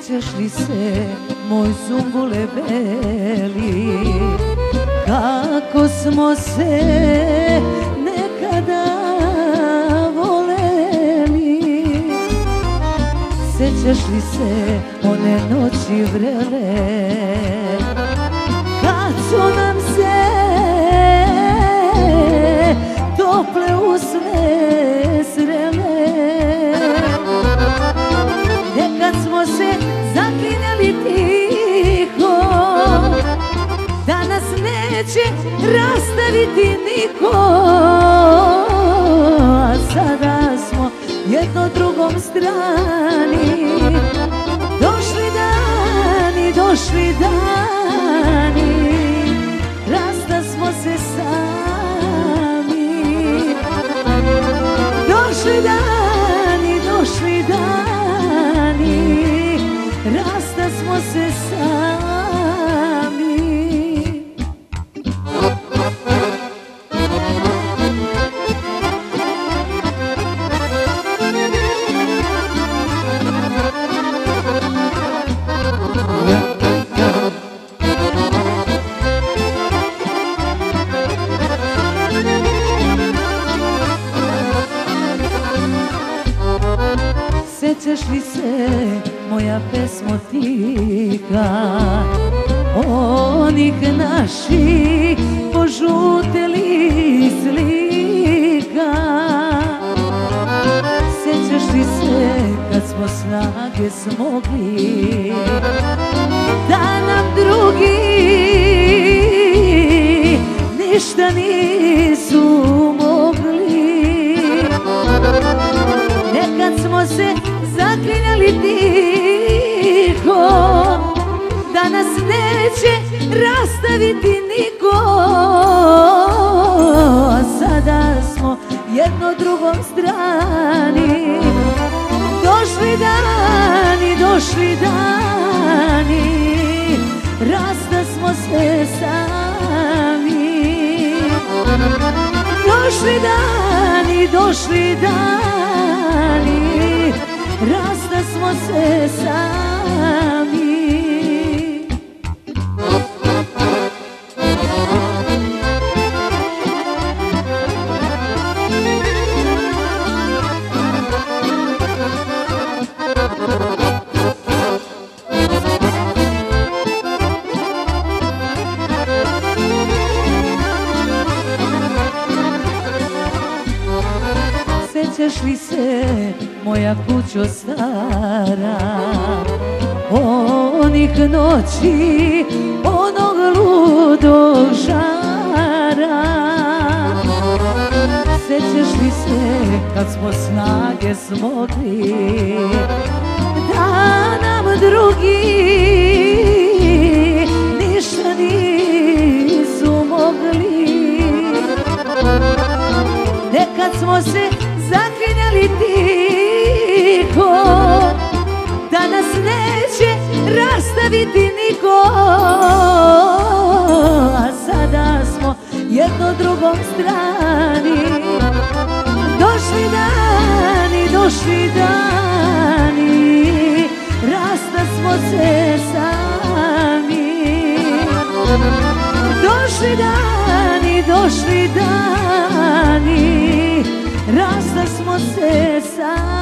Sećaš li se, moj sumbule beli, kako smo se nekada voleli? Sećaš li se one noći vrele, kad su nam se tople usne srele? Nekad smo se zaklinjali tiho, da nas neće rastaviti niko, a sada smo jedno drugom strani. Došli dani, došli dani, rastasmo se sami. Došli dani, došli dani, rastasmo se sami. Sećaš li se, moja pesmo tiha, onih naših požutelih slika? Sećaš li se, kad smo snage smogli, da nam drugi ništa nisu mogli? Nekad smo se zaklinjali tiho, da nas neće rastaviti niko, a sada smo jedno drugom strani. Došli dani, došli dani, rastasmo se sami. Došli dani, došli dani, rastasmo se sami. Sećaš li se, moja kućo stara, onih noći, onog ludog žara? Sećaš li se, kad smo snage smogli, da nam drugi ništa nisu mogli? Nekad smo se zaklinjali tiho, da nas neće rastaviti niko, a sada smo jedno drugom strani. Došli dani, došli dani, rastasmo se sami. Došli dani, došli dani, rastasmo se sami.